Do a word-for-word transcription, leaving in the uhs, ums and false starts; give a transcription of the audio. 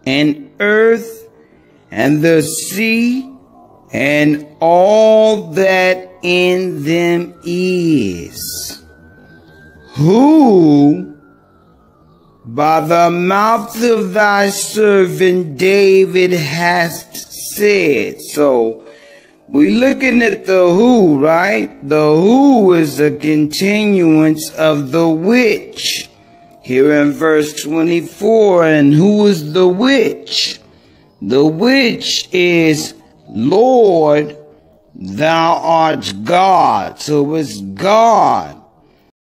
and earth and the sea and all that in them is, who by the mouth of thy servant David hast said. So we're looking at the who, right? The who is a continuance of the which. Here in verse twenty-four, and who is the which? The which is Lord, thou art God. So it's God